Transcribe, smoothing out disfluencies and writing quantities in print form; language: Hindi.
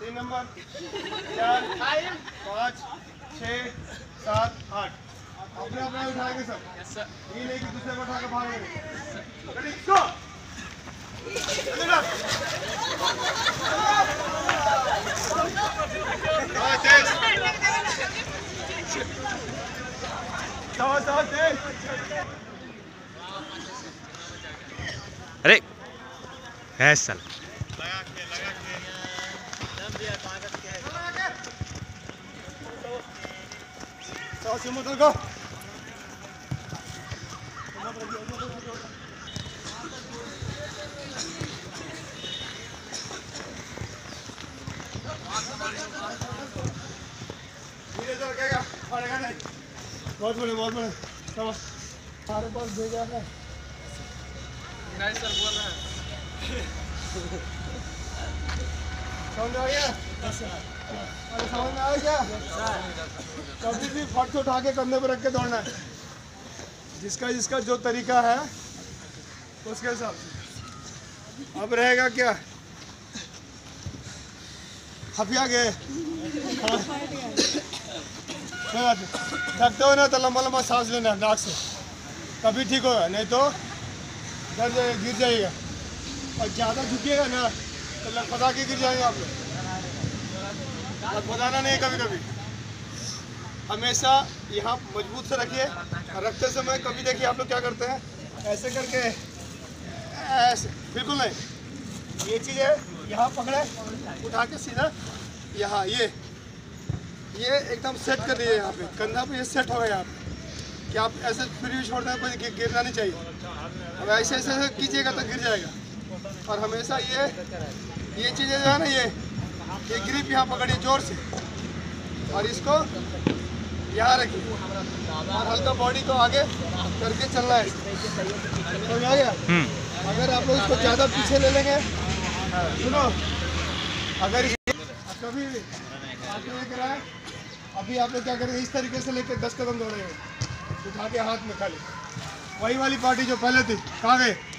3 नंबर 4 5 6 7 8 अपने अपने उठाएंगे सब। ये नहीं कि दूसरे को उठा के भागेंगे। Ready go. अरे ऐसा बहुत बड़े हमारे पास भेजा है। नहीं सर बोल रहे हैं। समझ आ गया? अरे समझ में आ गया? कभी भी फट से उठा के कंधे पर रख के दौड़ना है। जिसका जो तरीका है उसके हिसाब से। अब रहेगा क्या? हफिया गए थकते हो ना तो लंबा लंबा सांस लेना है नाक से, तभी ठीक होगा, नहीं तो गिर जाएगा। और ज़्यादा झुकिएगा ना तो लटपटा के गिर जाएंगे आप लोग। लटपटाना नहीं कभी कभी, हमेशा यहाँ मजबूत से रखिए। रखते समय कभी देखिए आप लोग क्या करते हैं, ऐसे करके ऐसे, बिल्कुल नहीं। ये चीज़ है, यहाँ पकड़े उठा के सीधा यहाँ ये एकदम सेट कर दीजिए। यहाँ पे कंधा पे ये सेट होगा यहाँ पे, कि आप ऐसे फिर भी छोड़ दें, कोई गिरना नहीं चाहिए। अब ऐसे ऐसे कीजिएगा तो गिर जाएगा। और हमेशा ये चीज़ें जो है ना, ये ग्रिप यहाँ पकड़िए जोर से और इसको यहाँ रखिए और हल्का बॉडी को आगे करके चलना है। समझ आ गया? अगर आप लोग इसको ज़्यादा पीछे ले लेंगे, सुनो, अगर कभी भी लेकर आए, अभी आप लोग क्या करेंगे, इस तरीके से लेकर 10 कदम दौड़ेंगे उठा के हाथ में खाली। वही वाली पार्टी जो पहले थी, कहाँ गए?